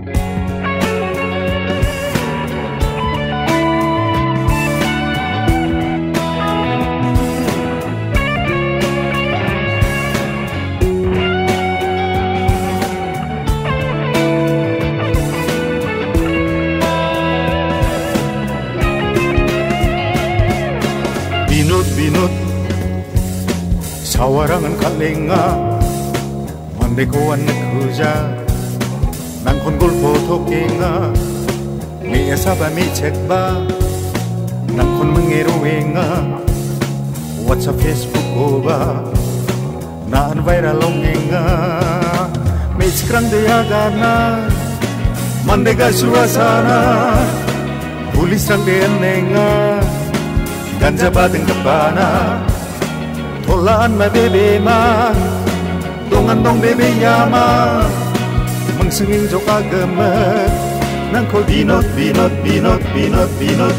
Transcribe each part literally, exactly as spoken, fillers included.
Binut sawarangan kalenga mandeko an kuja nang kongol foto kenga mi esaba mi cekba nang kon mengeruenga WhatsApp Facebook oba na an viral longenga mi sekarang dia gana mandega suasana pulis rang dia nenga ganja badeng kepana tolaan ma bebe ma dongan dong bebe yama mengsenging joka gemet nang ko binot binot binot binot binot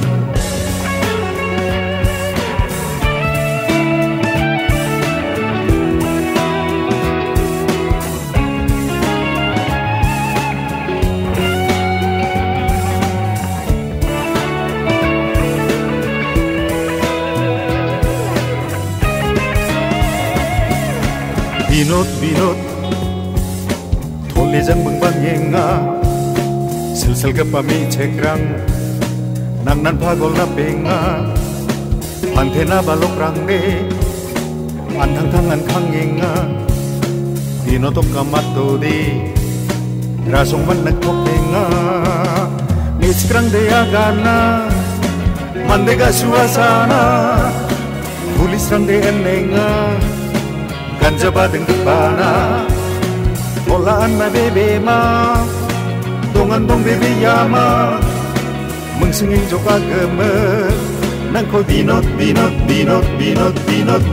Binot binot tolejang mengbangyenga sel-sel kepami cekrang nang nan pagol na penga antena balok rangde antang tangan kangenga binotop kamato di rasong man nagkopenga ni cekrang dea gana mandega suasana pulis rangde enenga ganja badeng kepana tolaan ma bebe ma dongan dong bebe yama mengsenging joka gemet nang ko binot binot binot binot binot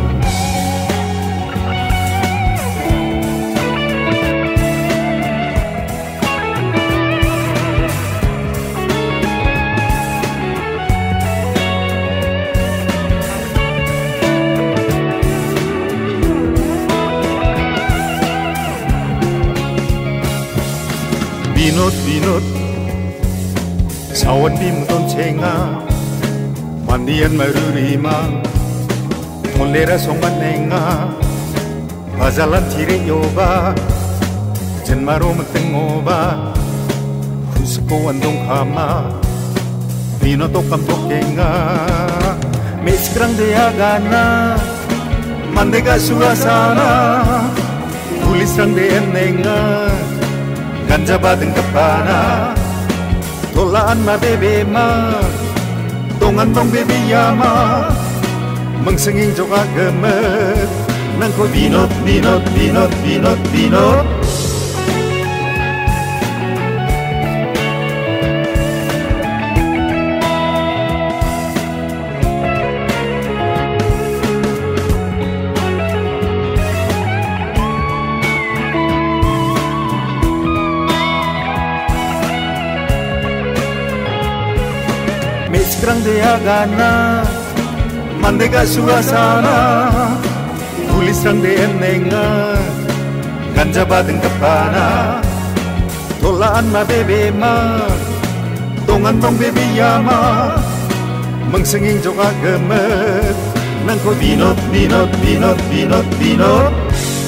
Binot binot sawan bimton cenga mandian marurima tolera songan nenga bazalan tire yoba jenmaro metengoba kusko andong kama binoto kamtokenga miskrang dea gana mandega suasana pulis rang dea nenga ganja badeng kepana tolaan ma bebe ma dongan dong bebe yama mengsenging joka gemet nang ko binot binot binot binot binot Sekarang dia gana mandega suasana pulis rang dia nenga ganja badeng kepana tolaan ma bebe ma dongan dong bebe yama mengsenging joka gemet nang ko binot binot binot binot binot